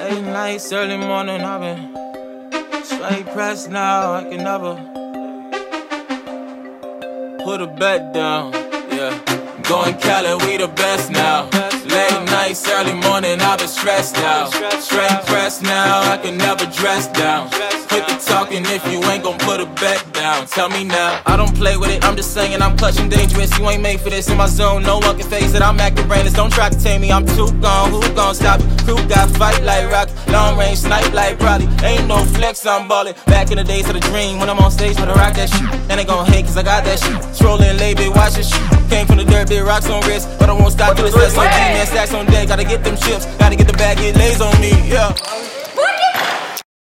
Late nights, early morning, I've been straight pressed now. I can never put a bet down. Yeah, going Cali, we the best now. Late nights, early morning, I've been stressed out. Straight pressed now, I can never dress down. Quit the talking if you ain't gon' put a bet down. Tell me now, I don't play with it, I'm just saying I'm clutching dangerous. You ain't made for this in my zone, no one can phase it. I'm acting brainless, don't try to tame me, I'm too gone. Who gon' stop it? Crew got fight like Rocky, long range snipe like Brody. Ain't no flex, I'm ballin'. Back in the days of the dream, when I'm on stage when I rock that shit. And they gon' hate cause I got that shit. Strolling late, bit watch this shit. Came from the dirt, big rocks on wrist, but I won't stop till it's less on G, man, stacks on deck. Gotta get them chips, gotta get the bag, get lays on me, yeah.